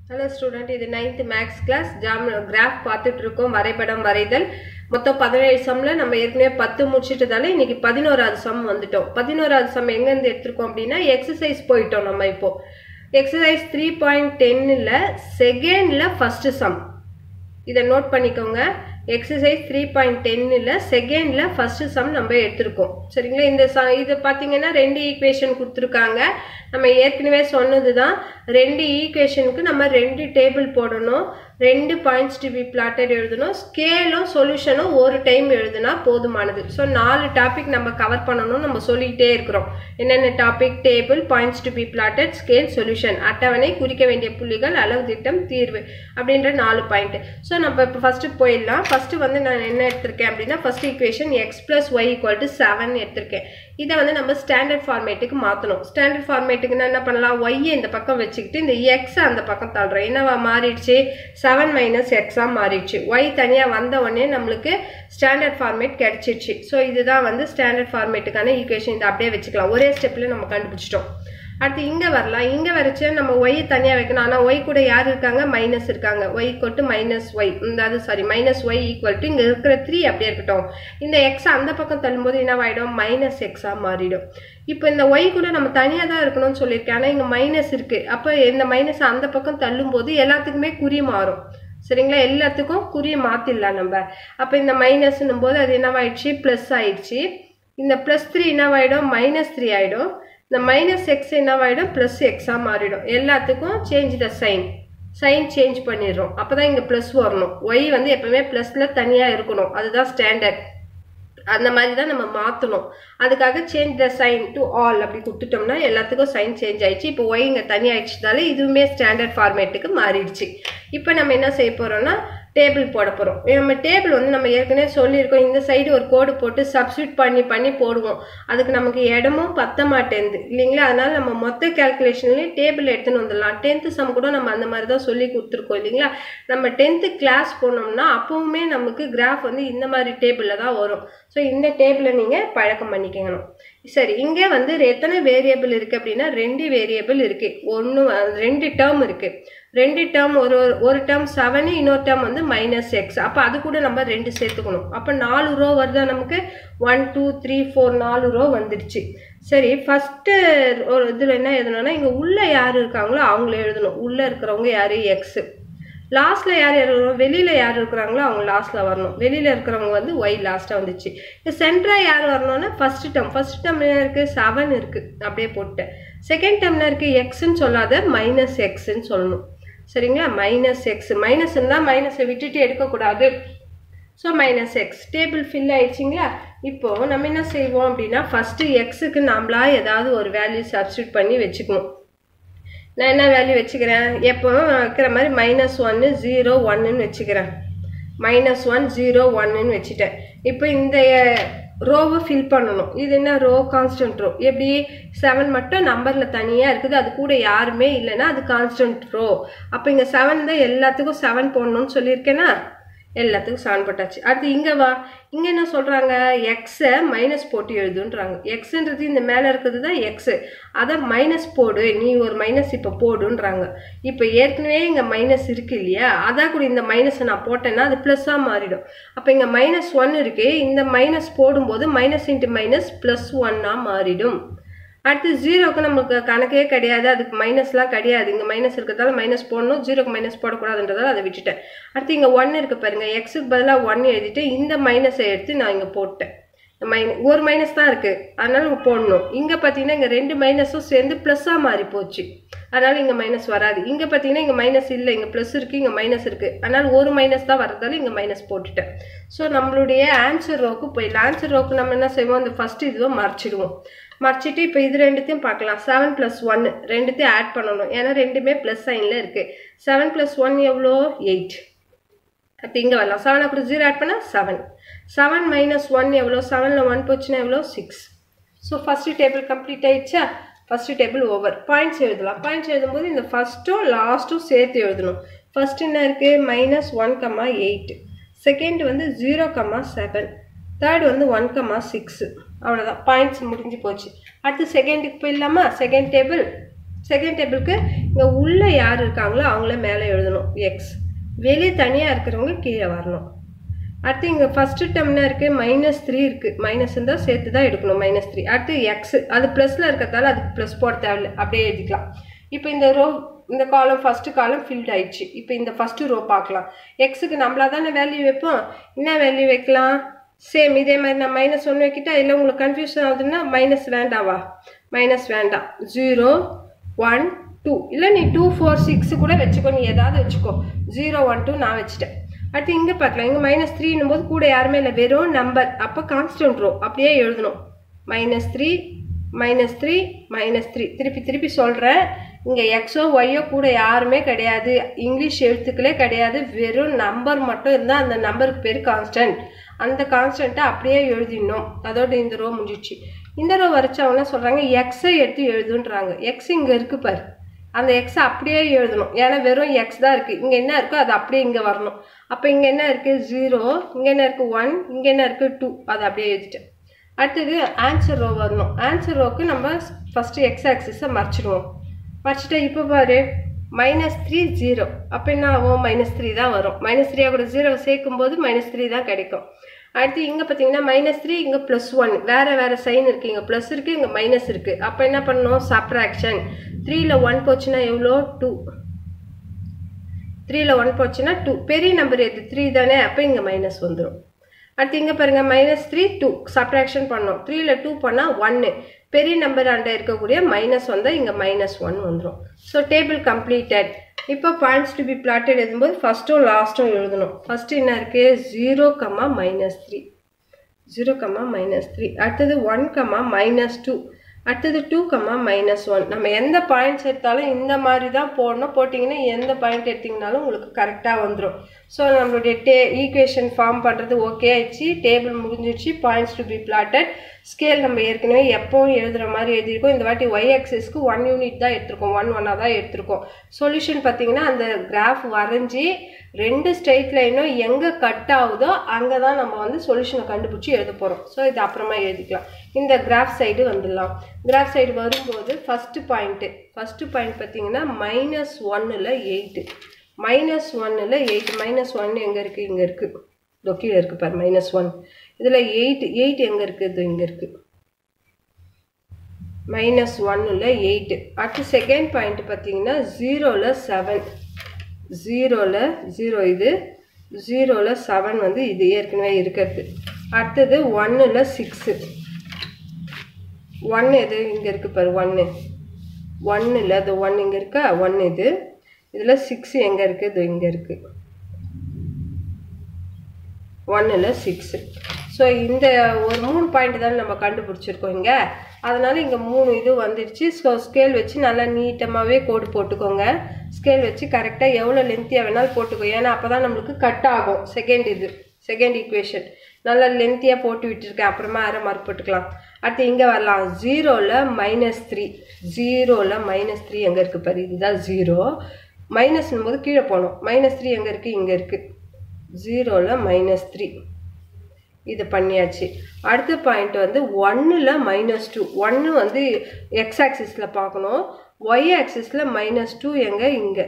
Hello student, இது 9th maths class graph பார்த்துட்டு இருக்கோம் வரைபடம் வரைதல் மொத்தம் 17 சம்ல நம்ம ஏற்கனவே 10 முடிச்சிட்டதால இன்னைக்கு 11வது சம் வந்துட்டோம் 11வது சம் எங்க இருந்து எடுத்துறோம் அப்படினா எக்சர்சைஸ் போய்ட்டோம் நம்ம இப்போ எக்சர்சைஸ் 3.10 ல செகண்ட்ல ஃபர்ஸ்ட் சம் இத நோட் பண்ணிக்கோங்க exercise 3.10 ல செகண்ட்ல ஃபர்ஸ்ட் சம் நம்ம எடுத்துறோம் சரிங்களா இந்த இது பாத்தீங்கன்னா ரெண்டு ஈக்குவேஷன் கொடுத்திருக்காங்க நம்ம ஏற்கனவே சொன்னதுதான் ரெண்டு ஈக்குவேஷனுக்கு நம்ம ரெண்டு டேபிள் போடணும் ரெண்டு பாயிண்ட்ஸ் டு பி plotted எழுதணும் ஸ்கேலும் சொல்யூஷனும் ஒரு டைம் எழுதுனா போதுமானது சோ நாலு டாபிக் நம்ம கவர் பண்ணனும் நம்ம சொல்லிட்டே இருக்கோம் என்னென்ன topic table points to be plotted scale solution அட்டவணை குறிக்க வேண்டிய புள்ளிகள் அளவு திட்டம் தீர்வு அப்படிங்கற நாலு பாயிண்ட் சோ நம்ம இப்ப ஃபர்ஸ்ட் போயிடலாம் ஃபர்ஸ்ட் வந்து நான் என்ன எடுத்துர்க்கேன் அப்படினா ஃபர்ஸ்ட் ஈக்குவேஷன் x + y = 7 எடுத்துர்க்கேன் இத வந்து நம்ம ஸ்டாண்டர்ட் ஃபார்மேட்டுக்கு மாத்தணும் ஸ்டாண்டர்ட் ஃபார்மேட்டுக்கு என்ன பண்ணலாம் y இந்த பக்கம் வெச்சிட்டு இந்த x அந்த பக்கம் தள்ளுறோம் என்னவா மாறிடுச்சு 7 - x ஆ மாறிடுச்சு y தனியா வந்த உடனே நமக்கு ஸ்டாண்டர்ட் ஃபார்மேட் கிடைச்சிடுச்சு சோ இதுதான் வந்து ஸ்டாண்டர்ட் ஃபார்மேட்டுக்கான ஈக்குவேஷன் இத அப்படியே வெச்சுக்கலாம் ஒரே ஸ்டெப்ல நம்ம கண்டுபிடிச்சிட்டோம் அடுத்து இங்க வரலாம் இங்க வரைச்சே நம்ம y தனியா வைக்கணும் ஆனா y கூட யார் இருக்காங்க மைனஸ் இருக்காங்க y - y அதாவது சாரி -y = இங்க இருக்கிற 3 அப்படியே இருக்கட்டும் இந்த x அந்த பக்கம் தள்ளும்போது என்னவாயிடும் -x ஆ மாறிடும் இப்போ இந்த y கூட நம்ம தனியா தான் இருக்கணும்னு சொல்லிருக்கேன் ஆனா இங்க மைனஸ் இருக்கு அப்ப இந்த மைனஸ் அந்த பக்கம் தள்ளும்போது எல்லாத்துக்குமே குறி மாறும் சரிங்களா எல்லாத்துக்கும் குறி மாத்திடலாம் நம்ம அப்ப இந்த மைனஸ்னும்போது அது என்னவாயிடுச்சு பிளஸ் ஆயிடுச்சு இந்த +3 என்னவாயிடும் -3 ஆயிடும் the -x என்னவாயிடும் +x ஆ மாறிடும் எல்லாத்துக்கும் change the sign change பண்ணிரோம் அப்பதான் இங்க பிளஸ் வரணும் y வந்து எப்பவுமே பிளஸ்ல தனியா இருக்கணும் அதுதான் ஸ்டாண்டர்ட் அந்த மாதிரி தான் நம்ம மாத்தணும் அதுக்காக change the sign to all அப்படி கொடுத்துட்டோம்னா எல்லாத்துக்கும் sign change ஆயிடுச்சு இப்போ y இங்க தனியா ஆயிடுச்சதால இதுவுமே ஸ்டாண்டர்ட் ஃபார்மேட்டுக்கு மாறிடுச்சு இப்போ நம்ம என்ன செய்ய போறோம்னா டேபிள் போட போறோம் நம்ம டேபிள் வந்து நம்ம ஏற்கனவே சொல்லிருக்கோம் இந்த சைடு ஒரு கோடு போட்டு சப்ஸ்டிட்யூட் பண்ணி போடுவோம் அதுக்கு நமக்கு இடமும் பத்த மாட்டேங்குது இல்லீங்களா அதனால நம்ம மொத்த கால்குலேஷன்லயே டேபிள் எடுத்துட்டு வந்துடலாம் 10th சம் கூட நம்ம அந்த மாதிரி தான் சொல்லி கொடுத்துருக்கோம் இல்லீங்களா நம்ம 10th கிளாஸ் போனோம்னா அப்பவுமே நமக்கு கிராஃப் வந்து இந்த மாதிரி டேபிள்ல தான் வரும் சோ இந்த டேபிளை நீங்க பழக்கம் பண்ணிக்கணும் சரி இங்க வந்து எத்தனை வேரியபிள் இருக்கு அப்படினா ரெண்டு வேரியபிள் இருக்கு ஒன்னு ரெண்டு டேர்ம் இருக்கு ரெண்டு டேர்ம் ஒரு டேர்ம் 7 இன்னொரு டேர்ம் வந்து -x அப்ப அது கூட நம்ம ரெண்டு சேர்த்துக்கணும் அப்ப 4 ரோ வருதா நமக்கு 1 2 3 4 4 ரோ வந்துருச்சு சரி ஃபர்ஸ்ட் ஒரு இதுல என்ன எழுதணும்னா இங்க உள்ள யார் இருக்காங்களோ அவங்கள எழுதணும் உள்ள இருக்கிறவங்க யாரு x லாஸ்ட்ல யார் வெளியில யார் இருக்காங்களோ அவங்க லாஸ்ட்ல வரணும் வெளியில இருக்கிறவங்க வந்து y லாஸ்டா வந்துச்சு இந்த சென்டரா யார் வரணும்னா ஃபர்ஸ்ட் டேர்ம் என்ன இருக்கு 7 இருக்கு அப்படியே போட்டேன் செகண்ட் டேர்ம்ல இருக்கு x ன்னு சொல்லாத -x ன்னு சொல்லணும் சரிங்களா -x மைனஸ் இருந்தா மைனஸை விட்டுட்டு எடுக்க கூடாது சோ -x டேபிள் ஃபில் ஆயிடுச்சுங்களா இப்போ நம்ம என்ன செய்வோம் அப்படினா ஃபர்ஸ்ட் x க்கு நாமளா ஏதாவது ஒரு வேல்யூ சப்ஸ்டிட்யூட் பண்ணி வெச்சுக்கணும் நான் என்ன வேல்யூ வெச்சுக்கிறேன் எப்பவும் வைக்கிற மாதிரி -1 0 1 ன்னு வெச்சுக்கிறேன் -1 0 1 ன்னு வெச்சிட்டேன் இப்போ இந்த ரோவை ஃபில் பண்ணனும் இது என்ன ரோ கான்ஸ்டன்ட் ரோ எப்படி 7 மட்டும் நம்பர்ல தனியா இருக்குது அது கூட யாருமே இல்லனா அது கான்ஸ்டன்ட் ரோ அப்ப இங்க 7 தான் எல்லாத்துக்கும் 7 போடணும்னு சொல்லிருக்கேனா எல்லாத்துக்கும் 7 போட்டாச்சு அடுத்து இங்க வா இங்க என்ன சொல்றாங்க x மைனஸ் போட்டு எழுதுன்றாங்க xன்றது இந்த மேல இருக்குது தான் x அத மைனஸ் போடு நீ ஒரு மைனஸ் இப்ப போடுன்றாங்க இப்போ ஏற்கனவே இங்க மைனஸ் இருக்கு இல்லையா அத கூட இந்த மைனஸ் நான் போட்டேன்னா அது பிளஸ்ஸா மாறிடும் அப்ப இங்க -1 இருக்கு இந்த மைனஸ் போடும்போது மைனஸ் * மைனஸ் +1 ஆ மாறிடும் அடுத்து 0 க்கு நமக்கு கணக்கே கிடையாது அதுக்கு மைனஸ்லாம் கிடையாது இங்க மைனஸ் இருக்கதால மைனஸ் போடணும் 0 க்கு மைனஸ் போட கூடாதுன்றதால அதை விட்டுட்டேன் அடுத்து இங்க 1 இருக்கு பாருங்க x க்கு பதிலா 1 எழுதிட்டு இந்த மைனஸை எடுத்து நான் இங்க போட்டேன் ஒரு மைனஸ் தான் இருக்கு அதனால இங்க போடணும் இங்க பாத்தீங்கன்னா இங்க ரெண்டு மைனஸும் சேர்ந்து பிளஸ்ஸா மாறி போச்சு அதனால இங்க மைனஸ் வராது இங்க பாத்தீங்கன்னா இங்க மைனஸ் இல்ல இங்க பிளஸ் இருக்கு இங்க மைனஸ் இருக்கு அதனால ஒரு மைனஸ் தான் வரதால இங்க மைனஸ் போட்டுட்டேன் சோ நம்மளுடைய ஆன்சர் ரோக்கு போயிடலாம் ஆன்சர் ரோக்கு நம்ம என்ன செய்வோம் இந்த ஃபர்ஸ்ட் இதுவை மறைச்சிட்டு இப்போ இது ரெண்டுத்தையும் பார்க்கலாம் 7 + 1 ரெண்டுத்தையும் ஆட் பண்ணணும் ஏன்னா ரெண்டுமே பிளஸ் சைன்ல இருக்கு 7 + 1 எவ்வளோ 8 அப்ப இங்க வரலாம் 7 கூட 0 ஆட் பண்ணா 7 7 - 1 எவ்வளோ 7ல 1 போச்சுனா எவ்வளோ 6 சோ ஃபர்ஸ்ட் டேபிள் கம்ப்ளீட் ஆயிடுச்சா ஃபர்ஸ்ட் டேபிள் ஓவர் பாயிண்ட்ஸ் எழுதலாம் பாயிண்ட்ஸ் எழுதும்போது இந்த ஃபர்ஸ்டும் லாஸ்டும் சேர்த்து எழுதணும் ஃபர்ஸ்ட் என்ன இருக்கு -1, 8 செகண்ட் வந்து 0, 7 தேர்ட் வந்து 1, 6 அவ்வளவுதான் பாயிண்ட்ஸ் முடிஞ்சு போச்சு அடுத்து செகண்டுக்கு போயிடலாமா செகண்ட் டேபிள் செகண்ட் டேபிளுக்கு இங்கே உள்ளே யார் இருக்காங்களோ அவங்கள மேலே எழுதணும் எக்ஸ், வெளியே தனியாக இருக்கிறவங்க கீழே வரணும். அடுத்து இங்கே ஃபஸ்ட்டு டேர்ம்னா இருக்குது -3 இருக்குது, மைனஸ் இருந்தால் சேர்த்து தான் எடுக்கணும் -3. அடுத்து எக்ஸ் அது ப்ளஸில் இருக்கிறதால அதுக்கு ப்ளஸ் போட தேவையில்லை, அப்படியே எழுதிக்கலாம். இப்போ இந்த காலம் ஃபஸ்ட்டு காலம் ஃபில்ட் ஆயிடுச்சு. இப்போ இந்த ஃபஸ்ட்டு ரோ பார்க்கலாம். எக்ஸுக்கு நம்மளா தானே வேல்யூ வைப்போம், என்ன வேல்யூ வைக்கலாம், சேம் இதே மாதிரி நான் -1 வைக்கிட்டா. இல்லை உங்களுக்கு கன்ஃபியூஷன் ஆகுதுன்னா மைனஸ் வேண்டாவா, மைனஸ் வேண்டாம், 0 1 2 இல்லை நீ 2 4 6 கூட வச்சுக்கோ, நீ ஏதாவது வச்சுக்கோ. 0 1 2 நான் வச்சுட்டேன். அடுத்து இங்கே பார்க்கலாம், இங்கே -3 போது கூட யாருமே இல்லை, வெறும் நம்பர். அப்போ கான்ஸ்டன்ட் ரோ அப்படியே எழுதணும். -3 -3 -3 திருப்பி சொல்கிறேன். இங்கே எக்ஸோ ஒய்யோ கூட யாருமே கிடையாது, இங்கிலீஷ் எழுத்துக்களே கிடையாது, வெறும் நம்பர் மட்டும் இருந்தால் அந்த நம்பருக்கு பேர் கான்ஸ்டன்ட். அந்த கான்ஸ்டன்ட்டை அப்படியே எழுதிடணும். அதோட இந்த ரோ முடிஞ்சிச்சு. இந்த ரோ வரைச்சவங்கன்னா சொல்கிறாங்க எக்ஸை எடுத்து எழுதுன்றாங்க. எக்ஸ் இங்கே இருக்கு பாரு, அந்த எக்ஸை அப்படியே எழுதணும். ஏன்னா வெறும் எக்ஸ் தான் இருக்குது, இங்கே என்ன இருக்கோ அது அப்படியே இங்கே வரணும். அப்போ இங்கே என்ன இருக்குது 0, இங்கே என்ன இருக்குது 1, இங்கே என்ன இருக்குது 2, அதை அப்படியே எழுதிட்டேன். அடுத்தது ஆன்சர் ரோ வரணும். ஆன்சர் ரோக்கு நம்ம ஃபஸ்ட்டு எக்ஸ் ஆக்சிஸை மறைச்சிடுவோம். மறைச்சிட்டா இப்போ பாரு -3 0, அப்போ என்ன ஆகும் -3 தான் வரும். -3 கூட 0 சேர்க்கும் போது -3 தான் கிடைக்கும். அடுத்து இங்கே பார்த்தீங்கன்னா -3 இங்கே +1 வேறு சைன் இருக்குது, இங்கே ப்ளஸ் இருக்குது இங்கே மைனஸ் இருக்குது. அப்போ என்ன பண்ணணும், சப்ட்ராக்ஷன். 3ல் 1 போச்சுன்னா எவ்வளோ 2, 3ல் 1 போச்சுன்னா 2. பெரிய நம்பர் எது 3 தானே, அப்போ இங்கே மைனஸ் வந்துடும். அடுத்து இங்கே பாருங்கள் -3 2 சப்ட்ராக்ஷன் பண்ணோம். 3ல் 2 பண்ணால் 1, பெரிய நம்பர் ஆண்ட இருக்கக்கூடிய மைனஸ் வந்தால் இங்கே -1 வந்துடும். So table completed. இப்போ பாயிண்ட்ஸ் டு பி பிளாட்டட் எழுதும்போது ஃபஸ்ட்டும் லாஸ்ட்டும் எழுதணும். ஃபஸ்ட்டு என்ன இருக்குது 0, -3 0, -3. அடுத்தது 1, -2. அடுத்தது 2, -1. நம்ம எந்த பாயிண்ட்ஸ் எடுத்தாலும் இந்த மாதிரி தான் போடணும். போட்டிங்கன்னா எந்த பாயிண்ட் எடுத்திங்கனாலும் உங்களுக்கு கரெக்டாக வந்துடும். ஸோ நம்மளுடைய ஈக்குவேஷன் ஃபார்ம் பண்ணுறது ஓகே ஆயிடுச்சு, டேபிள் முடிஞ்சிடுச்சு. Points to be plotted. Scale நம்ம ஏற்கனவே எப்போவும் எழுதுகிற மாதிரி எழுதியிருக்கோம். இந்த வாட்டி ஒய் ஆக்சிஸ்க்கு 1 யூனிட் தான் எடுத்திருக்கோம், 1 தான் எடுத்திருக்கோம். சொல்யூஷன் பார்த்தீங்கன்னா அந்த கிராஃப் வரைஞ்சி 2 ஸ்ட்ரெயிட் லைனும் எங்கே கட் ஆகுதோ அங்கே தான் நம்ம வந்து சொல்யூஷனை கண்டுபிடிச்சி எழுத போகிறோம். ஸோ இது அப்புறமா எழுதிக்கலாம். இந்த கிராஃப் சைடு வந்துடலாம். கிராஃப் சைடு வரும்போது ஃபஸ்ட்டு பாயிண்ட் பார்த்தீங்கன்னா -1ல் 8, -1ல் 8. -1 எங்கே இருக்குது, இங்கே இருக்குது, கீழே இருக்குது பாரு -1. இதில் 8 எங்கே இருக்குது, இங்கே இருக்குது. -1ல் 8. அடுத்து செகண்ட் பாயிண்ட் பார்த்தீங்கன்னா 0ல் 7, 0ல் 0 இது, 0ல் 7 வந்து இது ஏற்கனவே இருக்கிறது. அடுத்தது 1ல் 6, 1 எது இங்கே இருக்குது பாரு 1ல் அது 1 இங்கே இருக்கா 1 இது. இதில் 6 எங்கே இருக்குது, இது இங்கே இருக்குது 1ல் 6. ஸோ இந்த ஒரு 3 பாயிண்ட் தான் நம்ம கண்டுபிடிச்சிருக்கோம் இங்கே. அதனால் இங்கே 3 இது வந்துடுச்சு. ஸோ ஸ்கேல் வச்சு நல்லா நீட்டமாகவே கோடு போட்டுக்கோங்க. ஸ்கேல் வச்சு கரெக்டாக எவ்வளோ லென்த்தியாக வேணாலும் போட்டுக்கோ, ஏன்னா அப்போ தான் நம்மளுக்கு கட் ஆகும். செகண்ட் ஈக்குவேஷன் நல்லா லென்த்தியாக போட்டு விட்டுருக்கேன், அப்புறமா அரை மார்க் போட்டுக்கலாம். அடுத்து இங்கே வரலாம் 0ல் -3, 0ல் -3 எங்கே இருக்குது பாரு, இதுதான் 0. மைனஸ்னும் போது கீழே போகணும். -3 எங்கே இருக்குது, இங்கே இருக்குது. 0ல் -3 இது பண்ணியாச்சு. அடுத்த பாயிண்ட் வந்து 1ல் -2. 1 வந்து எக்ஸ் ஆக்சிஸில் பார்க்கணும், ஒய் ஆக்சிஸில் -2 எங்கே, இங்கே.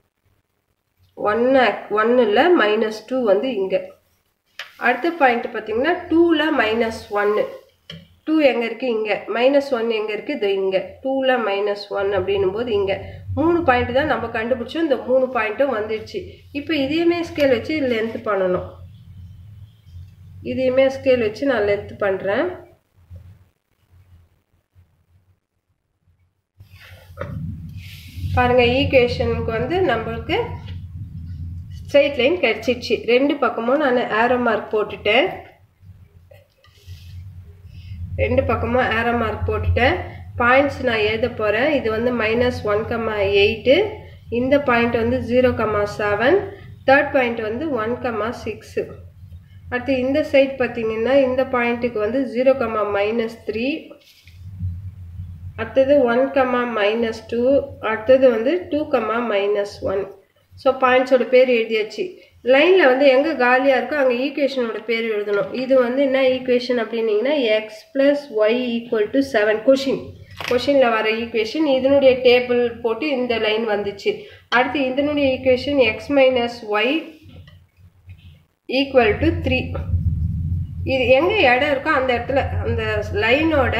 1ல் -2 வந்து இங்கே. அடுத்த பாயிண்ட் பார்த்தீங்கன்னா 2ல் -1, 2 எங்கே இருக்குது, இங்கே. -1 எங்கே இருக்குது, இது இங்கே. 2ல் -1 அப்படின்னும் போது இங்கே. 3 பாயிண்ட் தான் நம்ம கண்டுபிடிச்சோம். இந்த 3 பாயிண்ட்டும் வந்துடுச்சு. இப்போ இதையுமே ஸ்கேல் வச்சு லென்த் பண்ணணும். இதையுமே ஸ்கேல் வச்சு நான் லென்த் பண்ணுறேன். பாருங்கள், ஈக்குவேஷனுக்கு வந்து நம்மளுக்கு ஸ்ட்ரெயிட் லைன் கிடச்சிடுச்சு. 2 பக்கமும் நான் ஆரோ மார்க் போட்டுட்டேன். 2 பக்கமும் ஆரோ மார்க் போட்டுட்டேன். பாயிண்ட்ஸ் நான் எழுத போகிறேன். இது வந்து -1, 8. இந்த பாயிண்ட் வந்து 0, 7. தேர்ட் பாயிண்ட் வந்து 1, 6. அடுத்து இந்த சைட் பார்த்தீங்கன்னா இந்த பாயிண்ட்டுக்கு வந்து 0, -3. அடுத்தது 1, -2. அடுத்தது வந்து 2, -1. ஸோ பாயிண்ட்ஸோட பேர் எழுதியாச்சு. லைனில் வந்து எங்கே காலியாக இருக்கோ அங்கே ஈக்குவேஷனோட பேர் எழுதணும். இது வந்து என்ன ஈக்குவேஷன் அப்படின்னீங்கன்னா x + y = 7. கொஷின் கொஷினில் வர ஈக்குவேஷன் இதனுடைய டேபிள் போட்டு இந்த லைன் வந்துச்சு. அடுத்து இதனுடைய equation x minus y equal to 3. இது எங்கே இடம் இருக்கோ அந்த இடத்துல அந்த லைனோட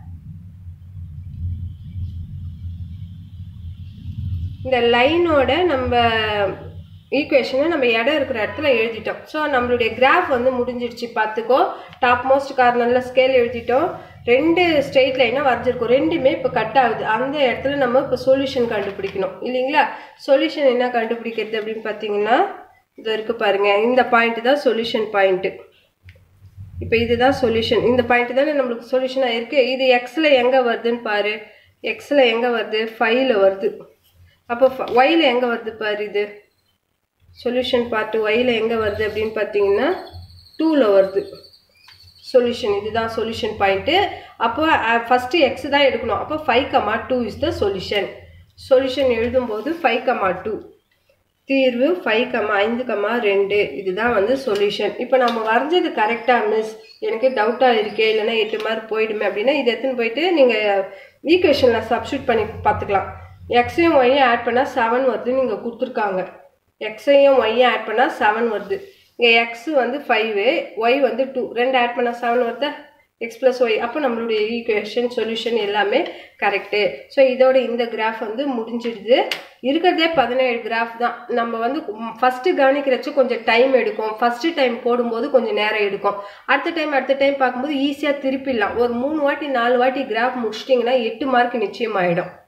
இந்த லைனோட நம்ம ஈக்குவேஷனை நம்ம இடம் இருக்கிற இடத்துல எழுதிட்டோம். ஸோ நம்மளுடைய கிராஃப் வந்து முடிஞ்சிடுச்சு. பார்த்துக்கோ, டாப் மோஸ்ட் கார்னரில் ஸ்கேல் எழுதிட்டோம். 2 ஸ்ட்ரெயிட் லைனாக வரைஞ்சிருக்கோம். ரெண்டுமே இப்போ கட் ஆகுது. அந்த இடத்துல நம்ம இப்போ சொல்யூஷன் கண்டுபிடிக்கணும் இல்லைங்களா? சொல்யூஷன் என்ன கண்டுபிடிக்கிறது அப்படின்னு பார்த்தீங்கன்னா இது இருக்குது பாருங்கள். இந்த பாயிண்ட் தான் சொல்யூஷன் பாயிண்ட்டு. இப்போ இதுதான் சொல்யூஷன். இந்த பாயிண்ட் தானே நம்மளுக்கு சொல்யூஷனாக இருக்குது. இது எக்ஸில் எங்கே வருதுன்னு பாரு. எக்ஸில் எங்கே வருது? 5ல் வருது. அப்போ ஒயில் எங்கே வருது பாரு. இது சொல்யூஷன் பார்ட்டு ஒயில் எங்கே வருது அப்படின்னு பார்த்தீங்கன்னா 2ல் வருது சொல்யூஷன். இதுதான் சொல்யூஷன் பாயிண்ட்டு. அப்போ ஃபஸ்ட்டு எக்ஸ் தான் எடுக்கணும். அப்போ 5,2 இஸ் த சொல்யூஷன். சொல்யூஷன் எழுதும்போது 5,2 தீர்வு 5,5,2 இதுதான் வந்து சொல்யூஷன். இப்போ நம்ம வரைஞ்சது கரெக்டாக மிஸ், எனக்கு டவுட்டாக இருக்கே, இல்லைன்னா 8 மார்க் போயிடுமே அப்படின்னா இது எடுத்துன்னு போயிட்டு நீங்கள் ஈக்குவேஷனில் சப்ஸ்டியூட் பண்ணி பார்த்துக்கலாம். எக்ஸையும் ஒய்யும் ஆட் பண்ணால் 7 வருதுன்னு நீங்கள் கொடுத்துருக்காங்க. எக்ஸையும் ஒய்யும் ஆட் பண்ணால் 7 வருது. இங்கே எக்ஸ் வந்து 5, ஒய் வந்து 2, 2 ஆட் பண்ணால் 7 வருதா? X plus y. அப்போ நம்மளுடைய ஈக்குவேஷன் சொல்யூஷன் எல்லாமே கரெக்டு. ஸோ இதோட இந்த கிராஃப் வந்து முடிஞ்சிடுது. இருக்கிறதே 17 கிராஃப் தான். நம்ம வந்து ஃபஸ்ட்டு கவனிக்கிறச்சு கொஞ்சம் டைம் எடுக்கும். ஃபஸ்ட்டு டைம் போடும்போது கொஞ்சம் நேரம் எடுக்கும். அடுத்த டைம் பார்க்கும்போது ஈஸியாக திருப்பிடலாம். ஒரு 3 வாட்டி 4 வாட்டி கிராஃப் முடிச்சிட்டிங்கன்னா 8 மார்க் நிச்சயம் ஆகிடும்.